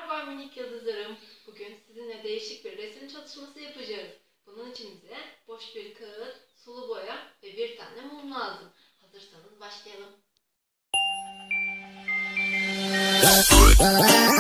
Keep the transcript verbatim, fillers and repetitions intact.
Merhaba minik yıldızlarım. Bugün sizinle değişik bir resim çalışması yapacağız. Bunun için bize boş bir kağıt, sulu boya ve bir tane mum lazım. Hazırsanız başlayalım.